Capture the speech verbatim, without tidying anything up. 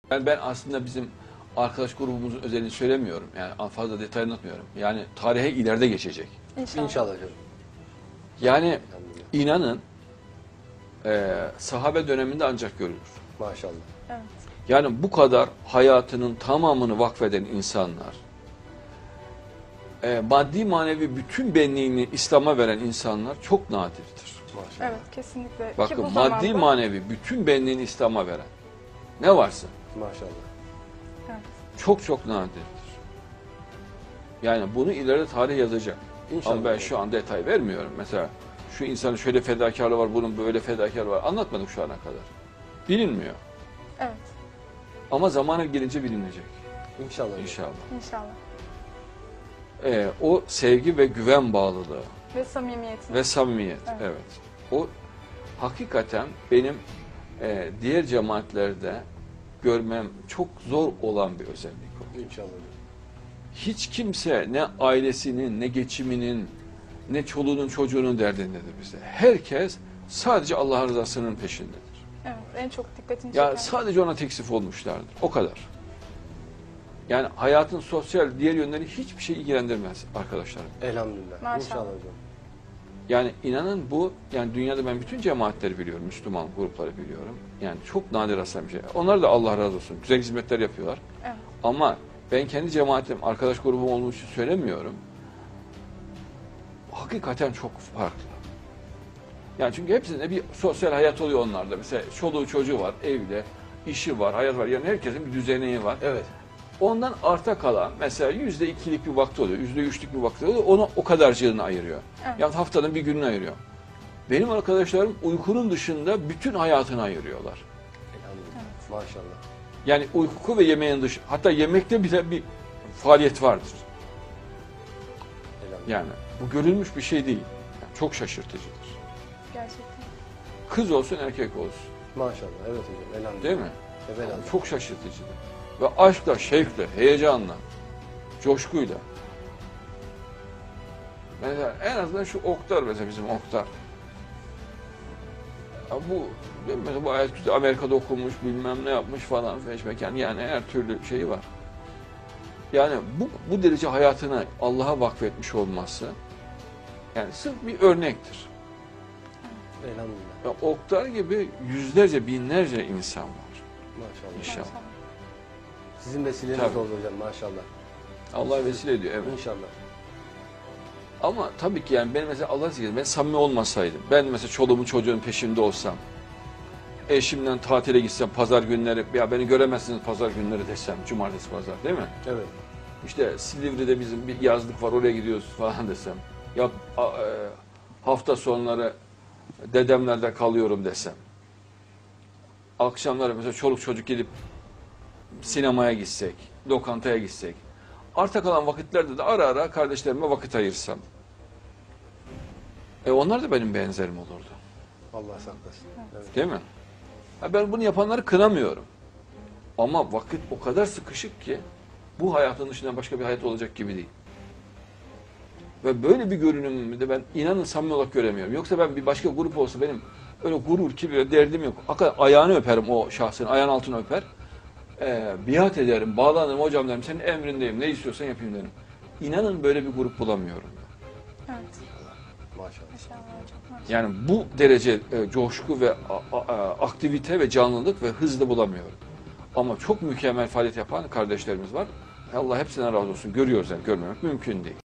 Yani ben aslında bizim arkadaş grubumuzun özelliğini söylemiyorum. Yani fazla detay anlatmıyorum. Yani tarihe ileride geçecek. İnşallah. İnşallah hocam. Yani inanın e, sahabe döneminde ancak görülür. Maşallah. Evet. Yani bu kadar hayatının tamamını vakfeden insanlar, e, maddi manevi bütün benliğini İslam'a veren insanlar çok nadirdir. Maşallah. Evet, kesinlikle. Bakın Ki bu maddi zamanda... manevi bütün benliğini İslam'a veren ne varsa Maşallah. Evet. çok çok nadirdir. Yani bunu ileride tarih yazacak. İnşallah. Ama ben şu an detay vermiyorum. Mesela şu insanın şöyle fedakarlığı var, bunun böyle fedakarlığı var. Anlatmadık şu ana kadar. Bilinmiyor. Evet. Ama zamanı gelince bilinecek. İnşallah. İnşallah. İnşallah. Ee, o sevgi ve güven bağlılığı Ve samimiyeti. ve samimiyet. Evet. Evet. O hakikaten benim e, diğer cemaatlerde görmem çok zor olan bir özellik o. İnşallah. Hiç kimse ne ailesinin, ne geçiminin, ne çoluğunun çocuğunun derdindedir bize. Herkes sadece Allah rızasının peşindedir. Evet, en çok dikkatini çeken. Ya sadece ona teksif olmuşlardır. O kadar. Yani hayatın sosyal diğer yönleri hiçbir şey ilgilendirmez arkadaşlarım. Elhamdülillah. Maşallah. İnşallah hocam. Yani inanın bu, yani dünyada ben bütün cemaatleri biliyorum, Müslüman grupları biliyorum. Yani çok nadir rastlanan bir şey. Onlar da Allah razı olsun, güzel hizmetler yapıyorlar. Evet. Ama ben kendi cemaatim, arkadaş grubum olduğu için söylemiyorum. Hakikaten çok farklı. Yani çünkü hepsinde bir sosyal hayat oluyor onlarda. Mesela çoluğu çocuğu var, evde, işi var, hayat var. Yani herkesin bir düzeneği var. Evet. Ondan arta kalan mesela yüzde ikilik bir vakti oluyor, yüzde üçlük bir vakti oluyor. Ona o kadarcığını ayırıyor. Evet. Yani haftanın bir gününü ayırıyor. Benim arkadaşlarım uykunun dışında bütün hayatını ayırıyorlar. Elhamdülillah. Evet. Maşallah. Yani uyku ve yemeğin dışı, hatta yemekte bile bir faaliyet vardır. Elhamdülillah. Yani bu görülmüş bir şey değil. Yani çok şaşırtıcıdır. Gerçekten. Kız olsun erkek olsun. Maşallah. Evet hocam. Elhamdülillah. Değil mi? Evet, elhamdülillah. Çok şaşırtıcıdır. Ve aşkla, şevkle, heyecanla, coşkuyla. Mesela en azından şu Oktar mesela bizim Oktar. Ya bu mesela bu ayet Amerika'da okumuş, bilmem ne yapmış falan feşmeken, yani her türlü şeyi var. Yani bu bu derece hayatını Allah'a vakfetmiş olması yani sırf bir örnektir. Elhamdülillah. Ya Oktar gibi yüzlerce, binlerce insan var. Maşallah. İnşallah. Sizin vesileniz Tabii. oldu hocam maşallah. Allah vesile ediyor, evet. İnşallah. Ama tabii ki yani ben mesela Allah size ben samimi olmasaydım, ben mesela çoluğumun çocuğun peşinde olsam, eşimden tatile gitsem pazar günleri, ya beni göremezsiniz pazar günleri desem, cumartesi pazar değil mi? Evet. İşte Silivri'de bizim bir yazlık var, oraya gidiyoruz falan desem, ya a, e, hafta sonları dedemlerde kalıyorum desem, akşamları mesela çoluk çocuk gidip sinemaya gitsek, lokantaya gitsek, arta kalan vakitlerde de ara ara kardeşlerime vakit ayırsam, e onlar da benim benzerim olurdu. Allah saklasın. Evet. Değil mi? Ha ben bunu yapanları kınamıyorum. Ama vakit o kadar sıkışık ki bu hayatın dışında başka bir hayat olacak gibi değil. Ve böyle bir görünümü de ben inanın samimi olarak göremiyorum. Yoksa ben bir başka grup olsa benim öyle gurur, kibir, derdim yok. Hakikaten ayağını öperim o şahsın, ayağın altını öper. Ee, biat ederim, bağlanırım, hocam derim, senin emrindeyim, ne istiyorsan yapayım derim. İnanın böyle bir grup bulamıyorum. Evet. Maşallah. İnşallah hocam. Maşallah. Yani bu derece e, coşku ve a, a, aktivite ve canlılık ve hızlı bulamıyorum. Ama çok mükemmel faaliyet yapan kardeşlerimiz var. Allah hepsine razı olsun. Görüyoruz yani, görmemek mümkün değil.